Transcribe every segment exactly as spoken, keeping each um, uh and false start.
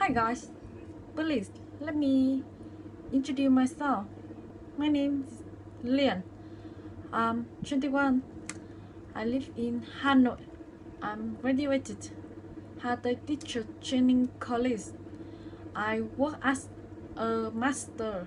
Hi guys, please let me introduce myself. My name is Lian. I'm twenty-one. I live in Hanoi. I'm graduated at a teacher training college. I work as a master.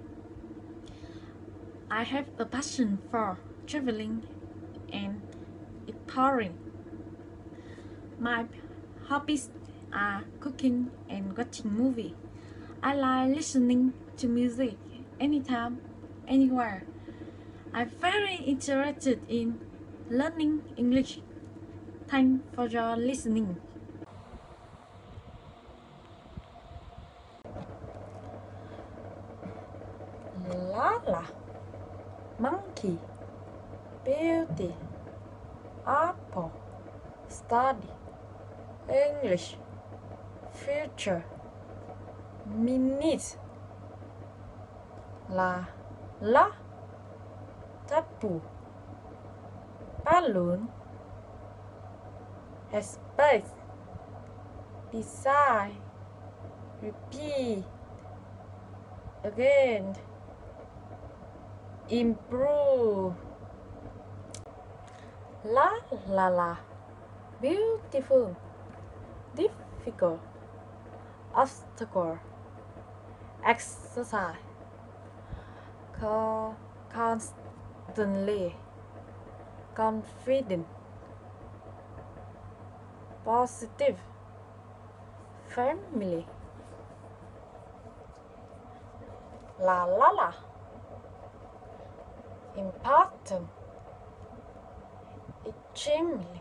I have a passion for traveling and exploring. My hobbies are cooking and watching movies. I like listening to music anytime, anywhere. I'm very interested in learning English. Thanks for your listening. Lala, monkey, beauty, apple, study, English, future, minute, la, la, taboo, balloon, space, design, repeat, again, improve. La la la, beautiful, difficult, obstacle, exercise, co- constantly, confident, positive, family. La la la, important, extremely,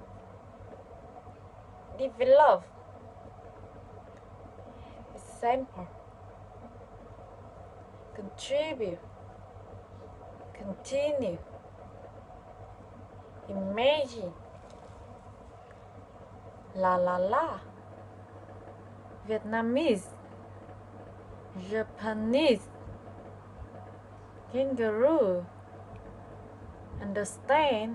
develop, example, contribute, continue, imagine. La la la, Vietnamese, Japanese, kangaroo, understand.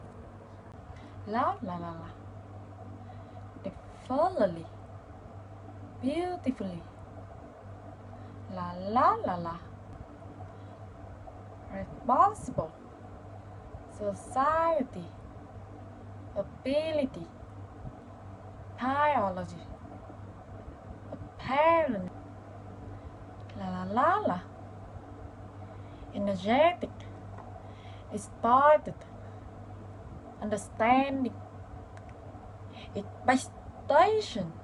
La la la la, definitely, beautifully. La la la la, responsible, society, ability, biology, apparent. La la la la, energetic, excited, understanding, expectation,